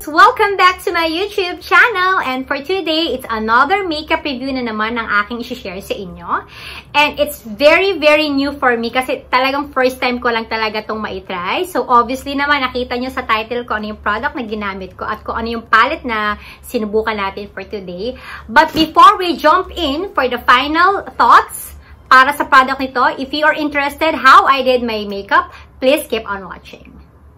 Welcome back to my YouTube channel. And for today, it's another makeup review na naman ang aking i-share sa inyo. And it's very, very new for me kasi talagang first time ko lang talaga itong maitry. So obviously naman, nakita nyo sa title ko ano yung product na ginamit ko at kung ano yung palette na sinubukan natin for today. But before we jump in for the final thoughts para sa product nito, if you are interested how I did my makeup, please keep on watching.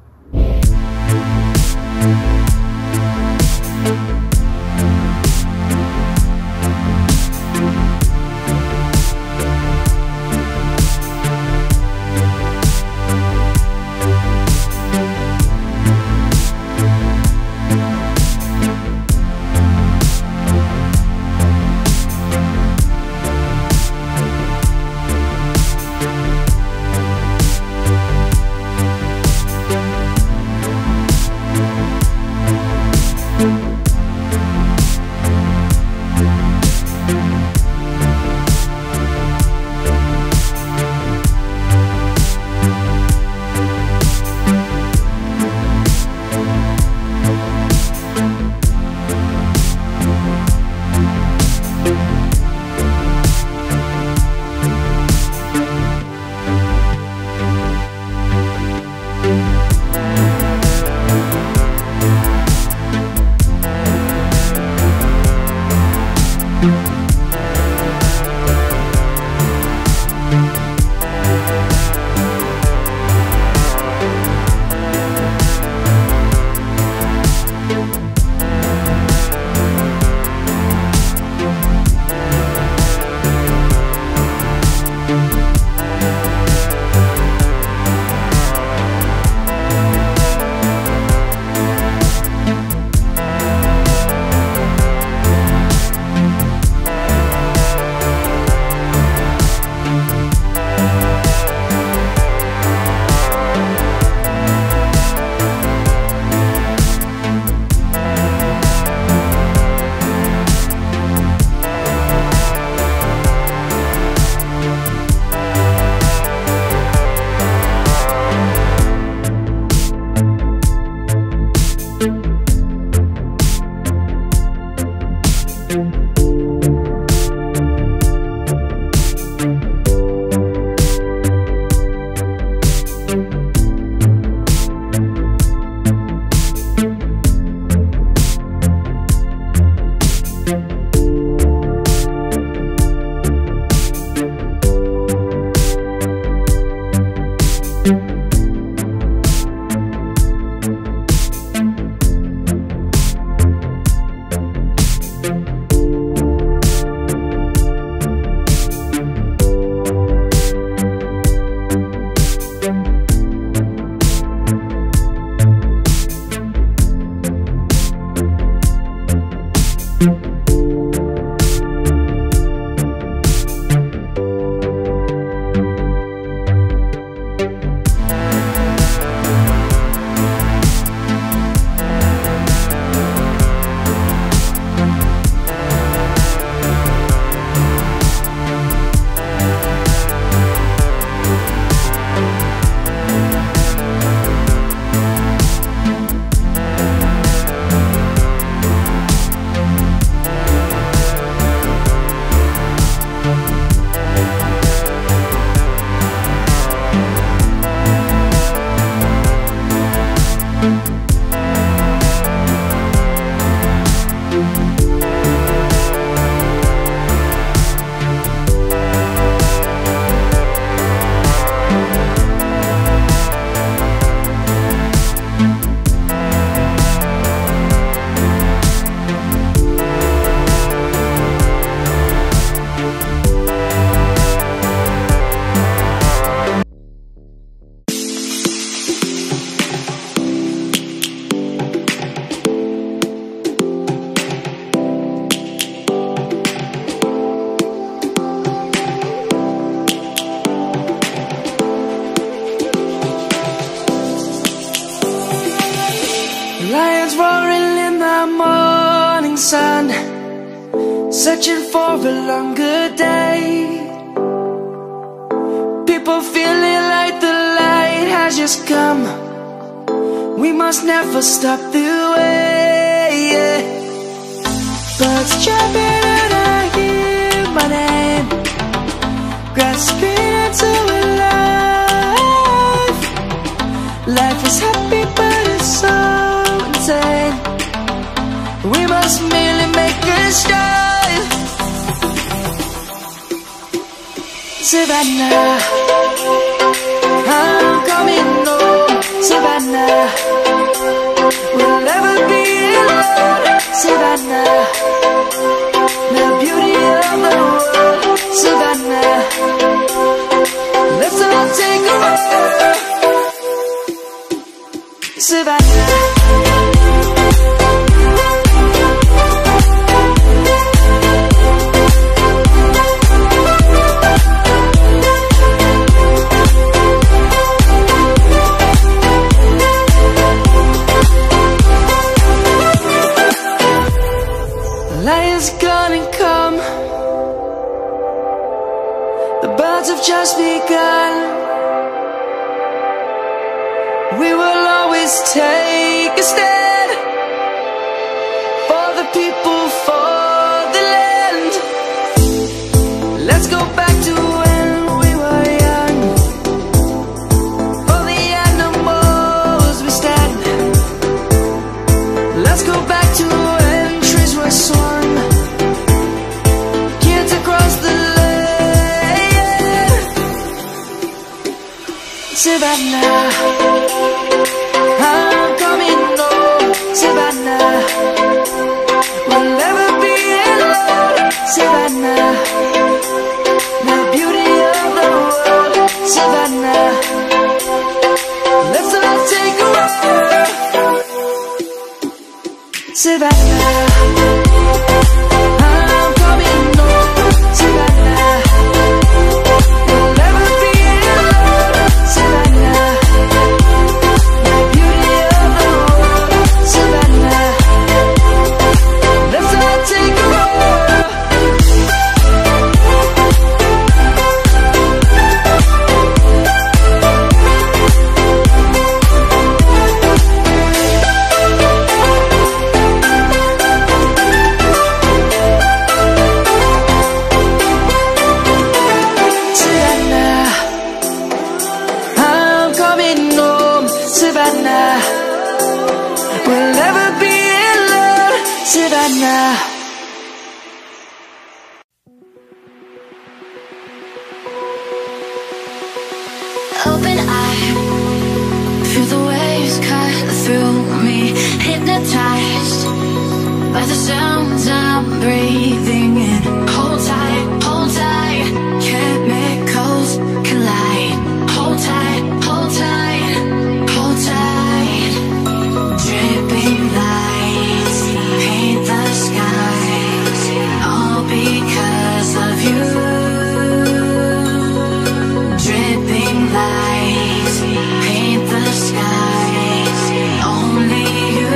Lions roaring in the morning sun, searching for a longer day. People feeling like the light has just come. We we must never stop the way, yeah. Birds chirping and I hear my name, grasping into a life. Life is happy but it's so insane. We must merely make a start. Savannah, I'm coming home. Savannah, we'll never be alone. Savannah, the beauty of the world. Savannah, let's all take a ride. Savannah, lion's gonna come. The birds have just begun. We will always take a stand for the people, for the land. Let's go back to when we were young. For the animals we stand. Let's go back to when trees were swung, kids across the land. Savannah, I'm coming home. Savannah, we'll never be alone. Savannah, the beauty of the world. Savannah, let's all take a ride. Savannah, I'm coming home. Savannah, we'll never be alone. Savannah, the beauty of the world. Savannah, let's all take a ride. Savannah, I'm coming home. Savannah, we'll never be alone. Savannah. Open eye, feel the waves cut through me, hypnotized by the sounds I'm breathing in. Hold tight, chemicals collide. Hold tight, hold tight, hold tight. Dripping lights paint the skies, all because of you. Dripping lights paint the skies, only you.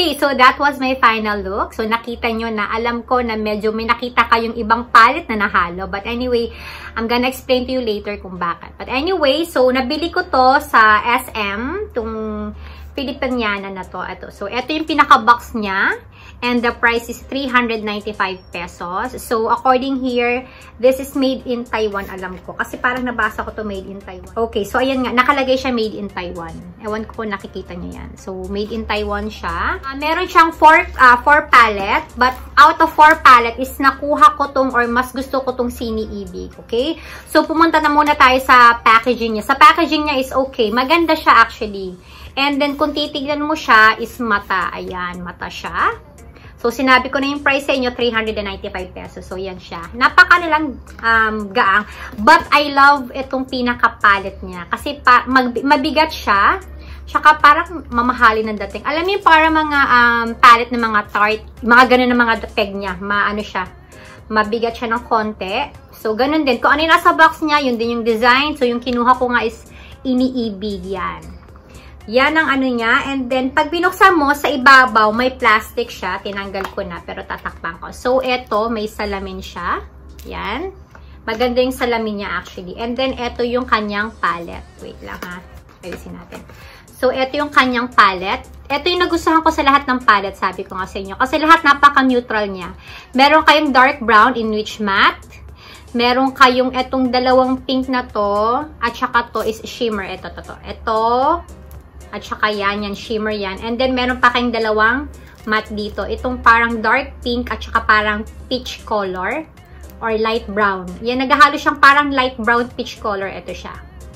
Okay, so that was my final look. So, nakita nyo na, alam ko na medyo may nakita kayong ibang palette na nahalo. But anyway, I'm gonna explain to you later kung bakit. But anyway, so, nabili ko to sa SM, itong Filipiniana na to. Ito. So, ito yung pinaka-box niya. And the price is 395 pesos. So, according here, this is made in Taiwan, alam ko. Kasi parang nabasa ko to made in Taiwan. Okay, so ayan nga, nakalagay siya made in Taiwan. Ewan ko kung nakikita niyo yan. So, made in Taiwan siya. Meron siyang 4 palette. But out of 4 palette is nakuha ko tong or mas gusto ko tong Siniibig. Okay? So, pumunta na muna tayo sa packaging niya. Sa packaging niya is okay. Maganda siya actually. And then, kung titignan mo siya, is mata. Ayan, mata siya. So, sinabi ko na yung price sa inyo, 395 pesos. So, yan siya. Napaka nilang gaang. But, I love itong pinaka-palette niya. Kasi, mabigat siya. Tsaka, parang mamahalin ng dating. Alam niyo, para mga palette ng mga Tarte, mga ganun na mga peg niya. Ano siya. Mabigat siya ng konti. So, ganun din. Kung ano yung nasa box niya, yun din yung design. So, yung kinuha ko nga is Iniibig yan. Yan ang ano niya. And then, pag binuksan mo, sa ibabaw, may plastic siya. Tinanggal ko na, pero tatakpan ko. So, eto, may salamin siya. Yan. Maganda yung salamin niya actually. And then, eto yung kanyang palette. Wait lang ha. Ayusin natin. So, eto yung kanyang palette. Eto yung nagustuhan ko sa lahat ng palette, sabi ko nga sa inyo. Kasi lahat napaka-neutral niya. Meron kayong dark brown in which matte. Meron kayong etong dalawang pink na to. At saka to is shimmer. Ito. At saka yan, shimmer yan. And then, meron pa kayong dalawang matte dito. Itong parang dark pink at saka parang peach color or light brown. Yan, naghahalo siyang parang light brown peach color. Ito siya.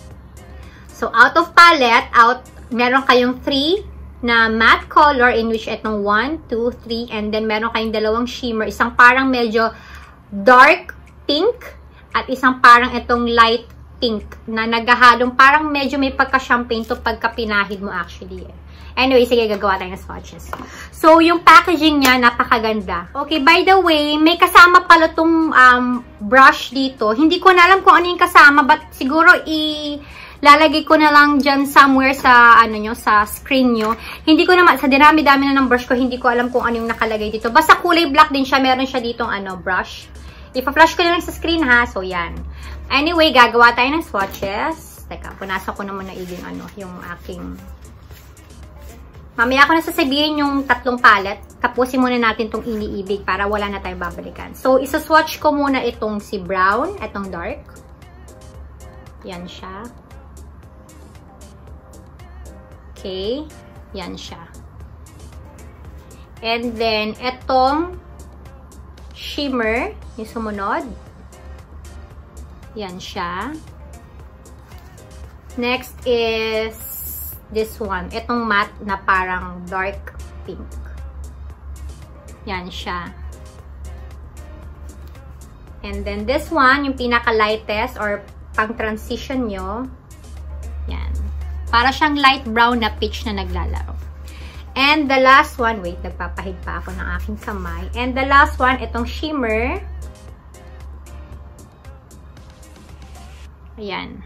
So, out of palette, meron kayong 3 na matte color in which itong 1, 2, 3. And then, meron kayong dalawang shimmer. Isang parang medyo dark pink at isang parang itong light pink na naghahalong parang medyo may pagka-champagne to pagka pinahid mo actually. Anyway, sige, gagawa tayo ng swatches. So, yung packaging niya, napakaganda. Okay, by the way, may kasama pala tong brush dito. Hindi ko na alam kung ano yung kasama, but siguro lalagay ko na lang dyan somewhere sa, sa screen nyo. Hindi ko naman, sa dinami-dami na ng brush ko, hindi ko alam kung ano yung nakalagay dito. Basta kulay black din siya, meron siya ditong brush. Ipa-flash ko na lang sa screen ha, so yan. Anyway, gagawa tayo ng swatches. Teka, punasan ko naman na yung aking... Mamaya ko na sasabihin yung 3 palette. Tapusin muna natin tong Iniibig para wala na tayong babalikan. So, isa-swatch ko muna itong si brown, itong dark. Yan siya. Okay. Yan siya. And then, itong shimmer, yung sumunod. Yan siya. Next is this one. Itong matte na parang dark pink. Yan siya. And then this one, yung pinaka-lightest or pang-transition nyo. Yan. Para siyang light brown na peach na naglalaro. And the last one, wait, nagpapahid pa ako ng aking kamay. And the last one, itong shimmer. Ayan.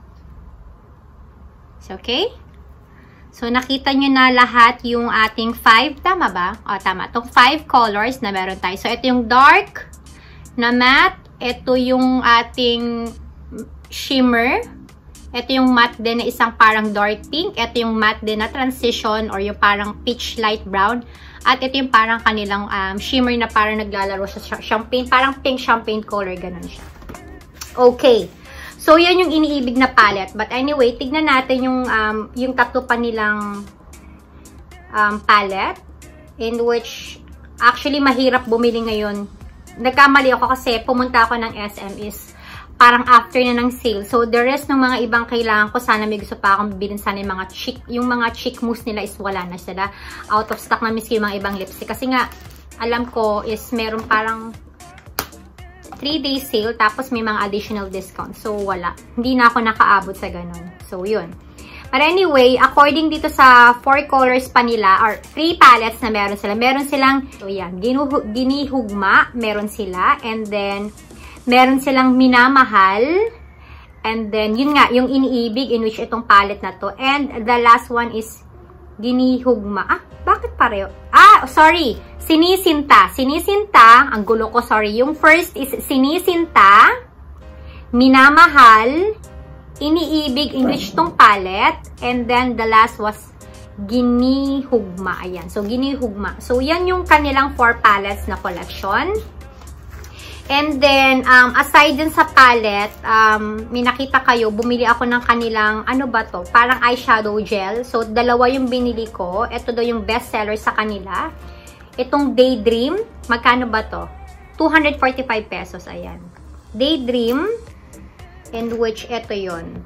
So, okay? So, nakita nyo na lahat yung ating 5. Tama ba? O, tama. Itong 5 colors na meron tayo. So, ito yung dark na matte. Ito yung ating shimmer. Ito yung matte din na isang parang dark pink. Ito yung matte din na transition or yung parang peach light brown. At ito yung parang kanilang shimmer na parang naglalaro sa champagne. Parang pink champagne color. Ganun siya. Okay. So, yan yung Iniibig na palette. But anyway, tignan natin yung 3 pa nilang palette. In which, actually, mahirap bumili ngayon. Nagkamali ako kasi pumunta ako ng SM is parang after na ng sale. So, the rest ng mga ibang kailangan ko, sana may gusto pa akong bibilin. Sana yung mga cheek mousse nila is wala na sila. Out of stock na miski yung mga ibang lipstick. Kasi nga, alam ko is meron parang 3-day sale, tapos may mga additional discount. So, wala. Hindi na ako nakaabot sa ganun. So, yun. But anyway, according dito sa 4 colors pa nila, or 3 palettes na meron sila, meron silang, so yan, ginihugma, meron sila. And then, meron silang minamahal. And then, yun nga, yung Iniibig, in which itong palette na to. And the last one is ginihugma. Bakit pareho? Ah, sorry. Sinisinta. Sinisinta. Ang gulo ko, sorry. Yung first is sinisinta, minamahal, iniibig, English tong palette. And then, the last was ginihugma. Ayan. So, ginihugma. So, yan yung kanilang 4 palettes na collection. And then, aside dun sa palette, may nakita kayo, bumili ako ng kanilang, ano ba to? Parang eyeshadow gel. So, dalawa yung binili ko. Ito daw yung best seller sa kanila. Itong Daydream, magkano ba to? 245 pesos, ayan. Daydream, and which, ito yon.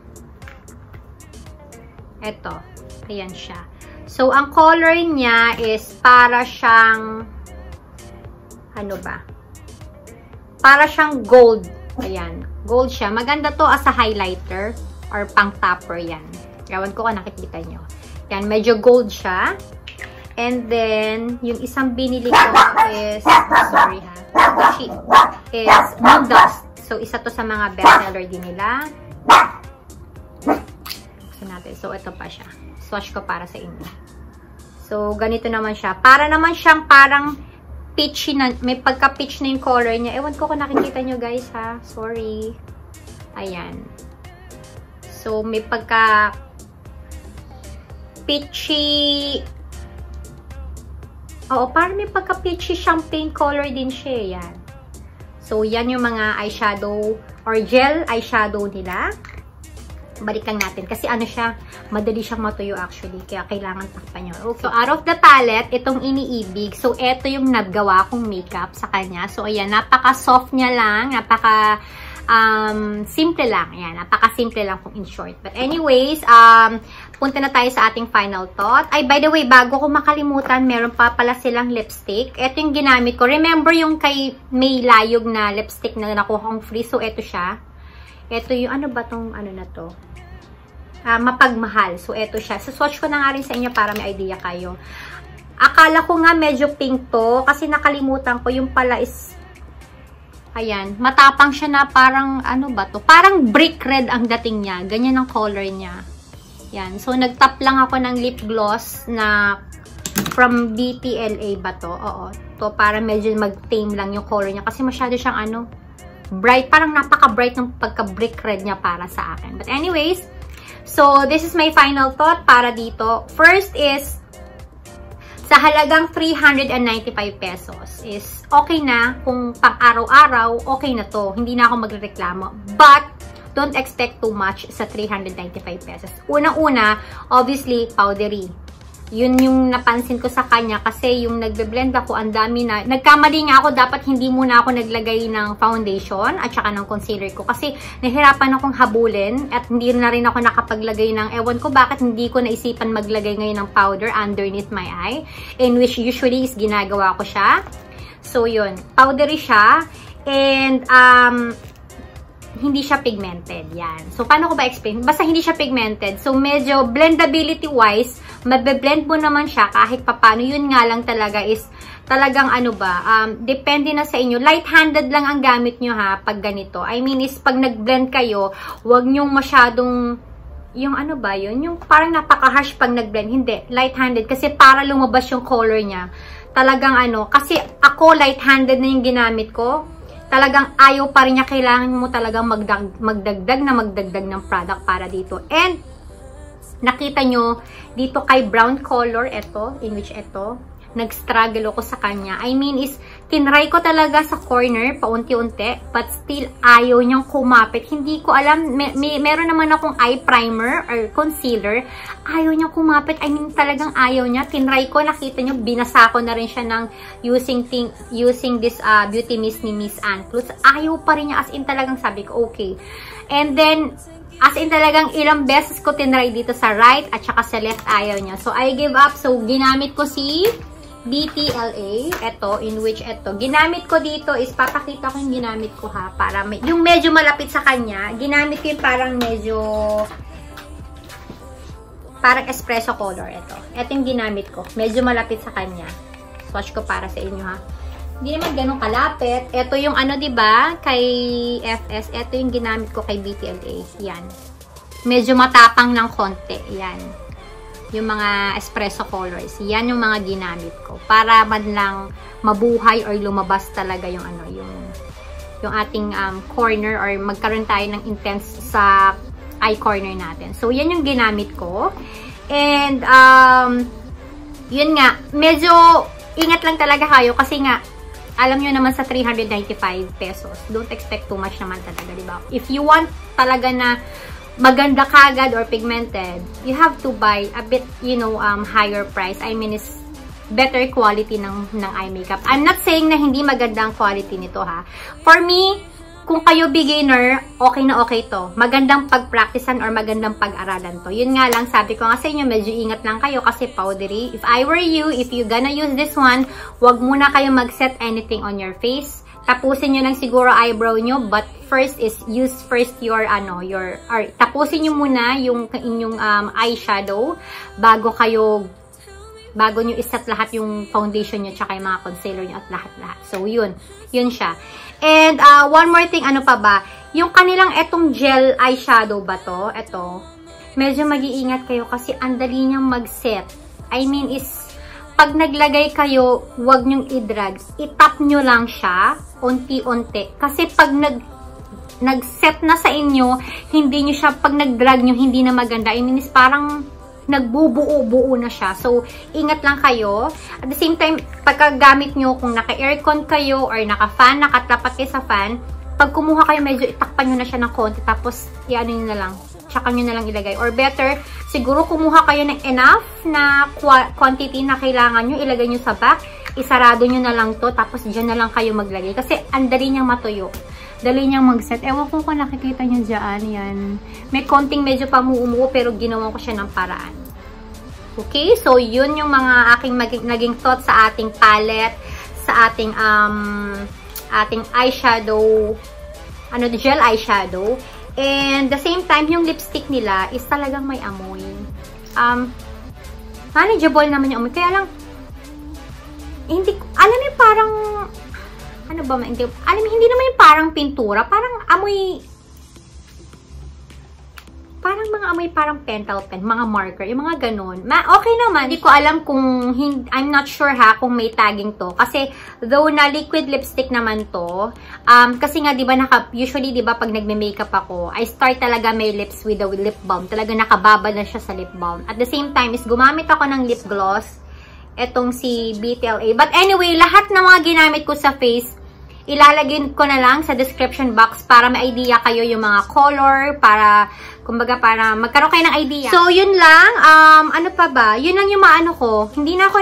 Ito, ayan siya. So, ang color niya is para siyang, ano ba? Para siyang gold. Ayan. Gold siya. Maganda to as a highlighter or pang topper yan. Ewan ko kung nakikita nyo. Yan. Medyo gold siya. And then, yung isang binili ko is, sorry ha, is Moon Dust. So, isa to sa mga bestseller din nila. Buksan natin. So, ito pa siya. Swatch ko para sa inyo. So, ganito naman siya. Para naman siyang parang peachy na, may pagka-peach na yung color niya. Ewan ko kung nakikita nyo guys ha. Sorry. Ayan. So, may pagka peachy. Oo, parang may pagka-peachy champagne color din siya. Yan. So, yan yung mga eyeshadow or gel eyeshadow nila. Balikan natin. Kasi ano siya, madali siyang matuyo actually. Kaya kailangan takpan nyo. Okay. So, out of the palette, itong iniibig. So, ito yung nagawa kong makeup sa kanya. So, ayan, napaka-soft niya lang. Napaka, simple lang. Ayan, napaka-simple lang kung in short. But anyways, punta na tayo sa ating final thought. Ay, by the way, bago ko makalimutan, meron pa pala silang lipstick. Ito yung ginamit ko. Remember yung kay May Layog na lipstick na nakuha kong free? So, ito siya. Ito yung, ano ba tong, ano na to? Mapagmahal. So, eto siya. So, swatch ko na nga rin sa inyo para may idea kayo. Akala ko nga medyo pink to kasi nakalimutan ko. Yung pala is, ayan, matapang siya na parang, ano ba to? Parang brick red ang dating niya. Ganyan ang color niya. Yan. So, nagtap lang ako ng lip gloss na from BTLA ba to? Oo. To, para medyo mag-tame lang yung color niya. Kasi masyado siyang, ano, bright. Parang napaka-bright ng pagka-brick red niya para sa akin. But anyways, so, this is my final thought para dito. First is, sa halagang 395 pesos is okay na. Kung pang araw-araw, okay na to. Hindi na ako magreklamo. But, don't expect too much sa 395 pesos. Unang-una, obviously, powdery. Yun yung napansin ko sa kanya kasi yung nagbe-blend ako, ang dami na. Nagkamali nga ako, dapat hindi muna ako naglagay ng foundation at saka ng concealer ko kasi nahirapan akong habulin at hindi na rin ako nakapaglagay ng, ewan ko bakit hindi ko naisipan maglagay ngayon ng powder underneath my eye, in which usually is ginagawa ko siya. So yun, powdery siya and hindi siya pigmented. Yan. So, paano ko ba explain? Basta hindi siya pigmented. So, medyo blendability-wise, mabe-blend mo naman siya kahit papano. Yun nga lang talaga is, talagang ano ba, depende na sa inyo. Light-handed lang ang gamit nyo ha, pag ganito. I mean is, pag nag-blend kayo, huwag nyong masyadong, yung ano ba yun? Yung parang napaka-harsh pag nag-blend. Hindi, light-handed. Kasi para lumabas yung color niya. Talagang ano, kasi ako light-handed na yung ginamit ko. Talagang ayaw pa rin niya, kailangan mo talagang magdagdag ng product para dito. And, nakita nyo, dito kay brown color, ito, in which ito, nag-struggle ako sa kanya. I mean is, tinry ko talaga sa corner, paunti-unti, but still, ayaw niyang kumapit. Hindi ko alam, meron naman akong eye primer or concealer, ayaw niyang kumapit. I mean, talagang ayaw niya. Tinry ko, nakita niyo, binasa ko na rin siya ng using this beauty mist ni Miss Ann Cruz. Ayaw pa rin niya, as in talagang sabi ko, okay. And then, as in talagang ilang beses ko tinry dito sa right at saka sa left, ayaw niya. So, I give up. So, ginamit ko si BTLA, ito, in which ito. Ginamit ko dito is, papakita ko yung ginamit ko ha, para yung medyo malapit sa kanya, ginamit ko yung parang medyo, parang espresso color, ito. Ito yung ginamit ko, medyo malapit sa kanya. Swatch ko para sa inyo ha. Hindi naman ganun kalapit. Ito yung ano, diba, kay FS, ito yung ginamit ko kay BTLA. Yan. Medyo matapang ng konti. Yan. yung mga espresso colors. Yan yung mga ginamit ko. Para man lang mabuhay or lumabas talaga yung ano, yung ating corner or magkaroon tayo ng intense sa eye corner natin. So, yan yung ginamit ko. And, yun nga, medyo ingat lang talaga kayo kasi nga, alam nyo naman sa 395 pesos, don't expect too much naman talaga, diba? If you want talaga na maganda kagad or pigmented, you have to buy a bit, you know, higher price. I mean, is better quality ng eye makeup. I'm not saying na hindi maganda ang quality nito, ha. For me, kung kayo beginner, okay na okay to. Magandang pag-practicean or magandang pag-aralan to. Yun nga lang, sabi ko nga sa inyo, medyo ingat lang kayo kasi powdery. If I were you, if you gonna use this one, wag muna kayo mag-set anything on your face. Tapusin nyo lang siguro eyebrow nyo, but first is use first your, tapusin nyo muna yung inyong eyeshadow bago nyo iset lahat yung foundation nyo tsaka yung mga concealer nyo at lahat-lahat. So, yun siya. And, one more thing, ano pa ba? Yung kanilang etong gel eyeshadow ba to? Ito. Medyo mag-iingat kayo kasi ang dali niyang mag-set. I mean is, pag naglagay kayo, huwag nyong i-drag. I-tap nyo lang siya, unti-unti. Kasi pag nag-set na sa inyo, hindi nyo siya, pag nag-drag nyo, hindi na maganda. I mean is, parang nagbubuo-buo na siya. So, ingat lang kayo. At the same time, pagkagamit nyo, kung naka-aircon kayo or naka-fan, nakatapat kayo sa fan, pag kumuha kayo, medyo itakpan nyo na siya ng konti, tapos i-ano nyo na lang, tsaka nyo na lang ilagay. Or better, siguro kumuha kayo ng enough na quantity na kailangan nyo, ilagay nyo sa back, isarado nyo na lang to, tapos dyan na lang kayo maglagay. Kasi ang dali niyang matuyo. Dali niyang mag-set. Ewan ko kung nakikita nyo dyan. Yan. May konting medyo pamuumuo pero ginawa ko siya ng paraan. Okay? So, yun yung mga aking naging thoughts sa ating palette, sa ating eyeshadow, gel eyeshadow. And the same time, yung lipstick nila is talagang may amoy. Manageable naman yung amoy. Kaya lang, hindi, alam mo parang, ano ba, hindi naman yung parang pintura, parang amoy, parang mga amoy, parang pentel pen, mga marker, yung mga ganun. Okay naman, hindi ko alam kung, I'm not sure ha, kung may tagging to. Kasi, though na liquid lipstick naman to, kasi nga, di ba, usually, di ba, pag nagme-makeup ako, I start talaga my lips with a lip balm. Talaga nakababad na siya sa lip balm. At the same time, is gumamit ako ng lip gloss, etong si BTLA. But anyway, lahat ng mga ginamit ko sa face, ilalagay ko na lang sa description box para may idea kayo yung mga color, para, kumbaga, para magkaroon kayo ng idea. So, yun lang. Ano pa ba? Yun lang yung maano ko. Hindi na ako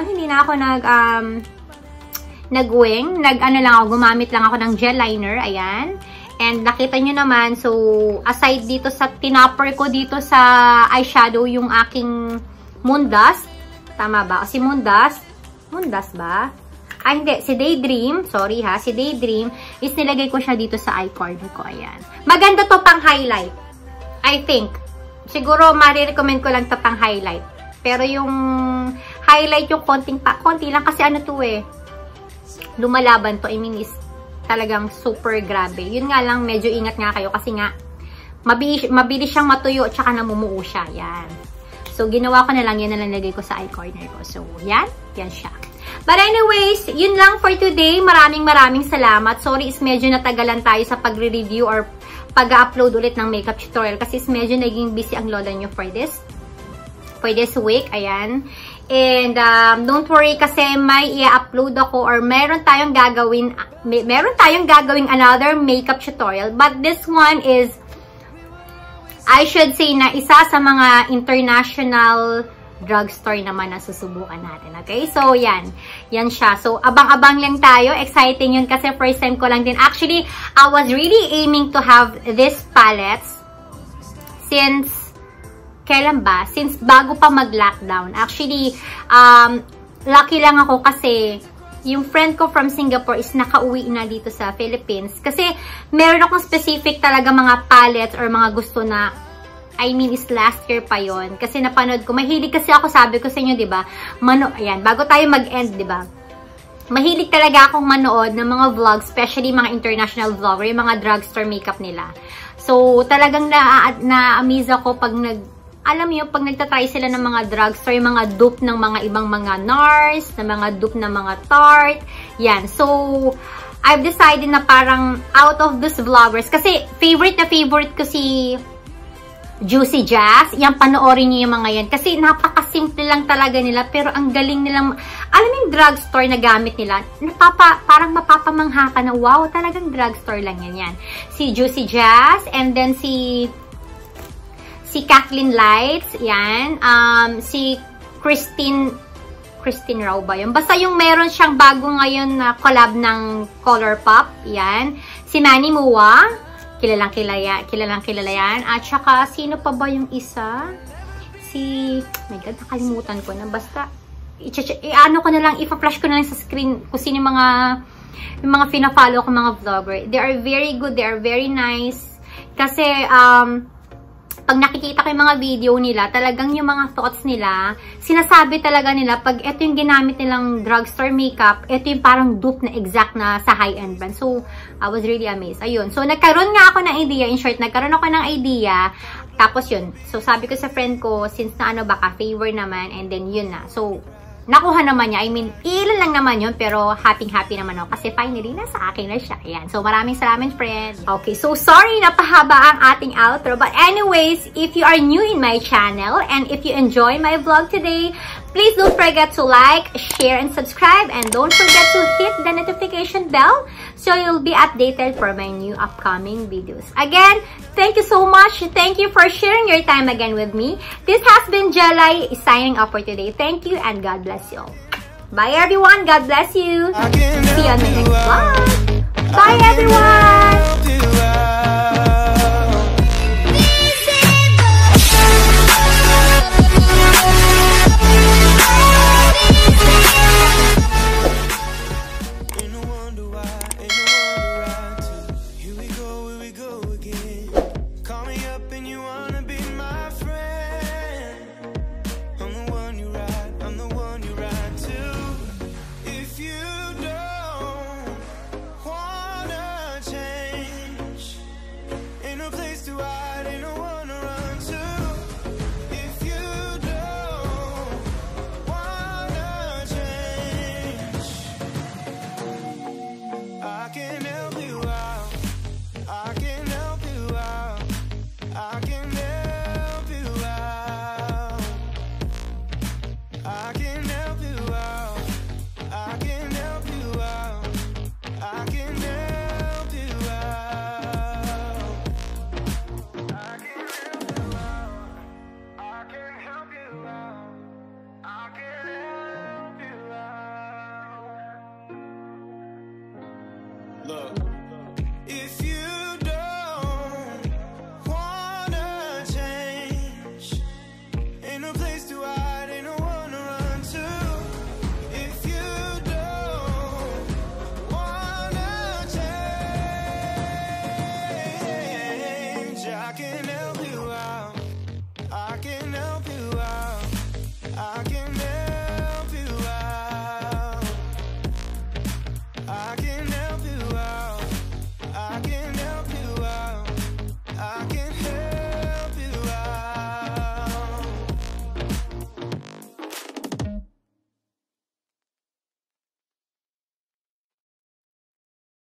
nag-wing. Gumamit lang ako ng gel liner. Ayan. And nakita nyo naman, so, aside dito sa tinapper ko dito sa eyeshadow, yung aking Moondust. Tama ba? O si Moondust ba? Ay, hindi. Si Daydream. Sorry ha. Si Daydream is nilagay ko siya dito sa eye corner ko. Ayan. Maganda to pang highlight. I think. Siguro, marirecommend ko lang to pang highlight. Pero yung highlight yung konti lang kasi ano to eh. Lumalaban to. I mean, is talagang super grabe. Yun nga lang, medyo ingat nga kayo kasi nga, mabilis siyang matuyo at saka namumuo siya. Yan. So, ginawa ko na lang. Yan na lang nilagay ko sa eye corner ko. So, yan. Yan siya. But anyways, yun lang for today. Maraming salamat. Sorry is medyo natagalan tayo sa pagre-review or pag-upload ulit ng makeup tutorial kasi is medyo naging busy ang lola nyo for this week. Ayan. And don't worry kasi may i-upload ako or meron tayong gagawin another makeup tutorial. But this one is, I should say na isa sa mga international drugstore naman na susubukan natin. Okay? So, yan. Yan siya. So, abang-abang lang tayo. Exciting yun kasi first time ko lang din. Actually, I was really aiming to have this palettes since, kailan ba? Since bago pa mag-lockdown. Actually, lucky lang ako kasi yung friend ko from Singapore is nakauwi na dito sa Philippines. Kasi, meron akong specific talaga mga palettes or mga gusto na I mean, is last year pa yon. Kasi napanood ko. Mahilig kasi ako, sabi ko sa inyo, diba? Ayan, bago tayo mag-end, diba? Mahilig talaga akong manood ng mga vlogs, especially mga international vlogger, yung mga drugstore makeup nila. So, talagang na-amaze ako pag alam mo pag nagtatry sila ng mga drugstore, yung mga dupe ng mga ibang mga NARS, ng mga dupe ng mga Tarte. Yan. So, I've decided na parang out of these vloggers, kasi favorite ko si Juicy Jazz. Yan, panoorin niyo yung mga yan. Kasi napakasimple lang talaga nila, pero ang galing nilang, alam mo yung drugstore na gamit nila, parang mapapamangha ka na, wow, talagang drugstore lang yan. Si Juicy Jazz, and then si Kathleen Lights, yan. Si Christine Rao ba yun? Basta yung meron siyang bago ngayon na collab ng Colourpop, yan. Si Manny Mua, kilalang kilala yan. At saka, sino pa ba yung isa? My God, nakalimutan ko na. Basta, ano ko na lang, ipa-flash ko na lang sa screen kung sino yung mga fina-follow ko mga vlogger. They are very good, they are very nice. Kasi, pag nakikita ko yung mga video nila, talagang yung mga thoughts nila, sinasabi talaga nila, pag ito yung ginamit nilang drugstore makeup, ito yung parang dupe na exact na sa high-end brand. So, I was really amazed. Ayun. So, nagkaroon nga ako ng idea. In short, nagkaroon ako ng idea. Tapos yun. So, sabi ko sa friend ko, since na baka favor naman, and then yun na. So, nakuha naman niya. I mean, ilan lang naman yun, pero happy-happy naman ako. Kasi finally, nasa akin na siya. Ayan. So, maraming salamat, friend. Okay, so sorry, napahaba ang ating outro. But anyways, if you are new in my channel, and if you enjoy my vlog today, please don't forget to like, share, and subscribe. And don't forget to hit the notification bell so you'll be updated for my new upcoming videos. Again, thank you so much. Thank you for sharing your time again with me. This has been Jelay signing off for today. Thank you and God bless you all. Bye everyone. God bless you. See you on the next vlog. Bye everyone.